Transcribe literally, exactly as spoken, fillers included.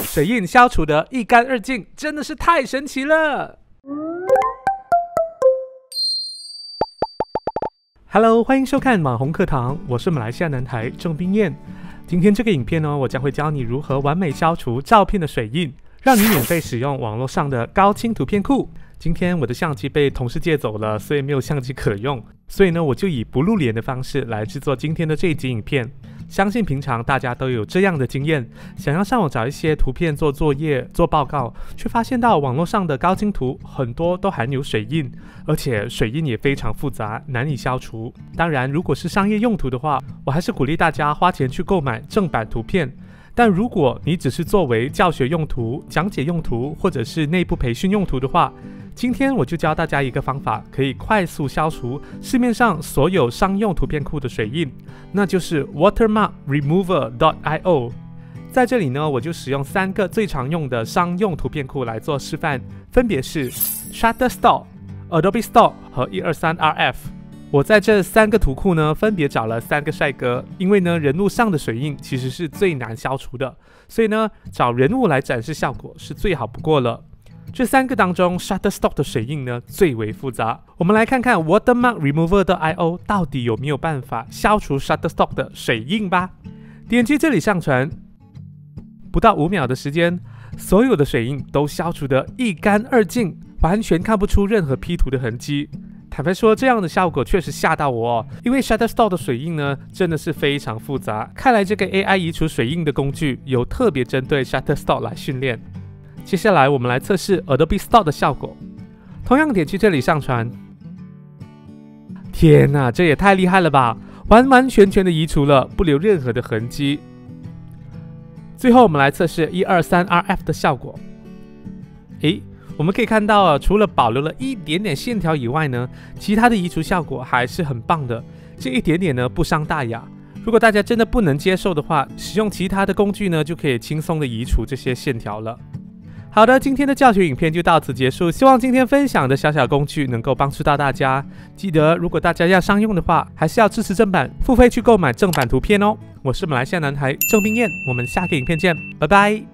水印消除得一干二净，真的是太神奇了。Hello， 欢迎收看网红课堂，我是马来西亚男孩郑彬彦。今天这个影片呢，我将会教你如何完美消除照片的水印，让你免费使用网络上的高清图片库。今天我的相机被同事借走了，所以没有相机可用，所以呢，我就以不露脸的方式来制作今天的这一集影片。相信平常大家都有这样的经验，想要上网找一些图片做作业、做报告，却发现到网络上的高清图很多都含有水印，而且水印也非常复杂，难以消除。当然，如果是商业用途的话，我还是鼓励大家花钱去购买正版图片。但如果你只是作为教学用途、讲解用途，或者是内部培训用途的话，今天我就教大家一个方法，可以快速消除市面上所有商用图片库的水印，那就是 watermark remover dot i o。 在这里呢，我就使用三个最常用的商用图片库来做示范，分别是 Shutterstock、Adobe Stock 和一二三 R F。我在这三个图库呢，分别找了三个帅哥，因为呢，人物上的水印其实是最难消除的，所以呢，找人物来展示效果是最好不过了。这三个当中 ，Shutterstock 的水印呢最为复杂。我们来看看 Watermark Remover dot i o 到底有没有办法消除 Shutterstock 的水印吧。点击这里上传，不到五秒的时间，所有的水印都消除得一干二净，完全看不出任何 P 图的痕迹。坦白说，这样的效果确实吓到我哦，因为 Shutterstock 的水印呢真的是非常复杂。看来这个 A I 移除水印的工具有特别针对 Shutterstock 来训练。接下来我们来测试 Adobe Stock 的效果，同样点击这里上传。天哪，这也太厉害了吧！完完全全的移除了，不留任何的痕迹。最后我们来测试一二三 R F 的效果。诶，我们可以看到啊，除了保留了一点点线条以外呢，其他的移除效果还是很棒的。这一点点呢不伤大雅。如果大家真的不能接受的话，使用其他的工具呢，就可以轻松的移除这些线条了。好的，今天的教学影片就到此结束。希望今天分享的小小工具能够帮助到大家。记得，如果大家要商用的话，还是要支持正版，付费去购买正版图片哦。我是马来西亚男孩郑彬彦，我们下个影片见，拜拜。